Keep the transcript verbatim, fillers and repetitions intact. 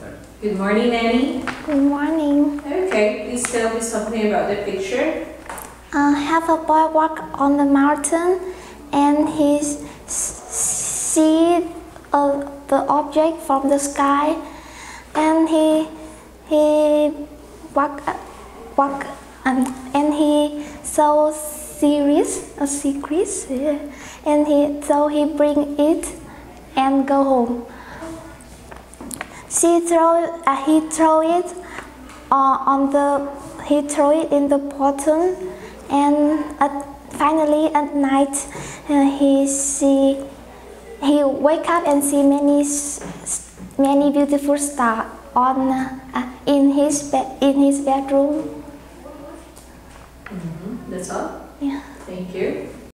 Good morning, Nanny. Good morning. Okay, please tell me something about the picture. Uh, have a boy walk on the mountain, and he see uh, the object from the sky, and he he walk walk um, and he so serious a secret, yeah. And he so he bring it and go home. She throw uh, he throw it uh, on the he throw it in the bottom, and at, finally at night uh, he see he wake up and see many many beautiful stars on uh, in his bed in his bedroom. Mm-hmm. That's all. Yeah. Thank you.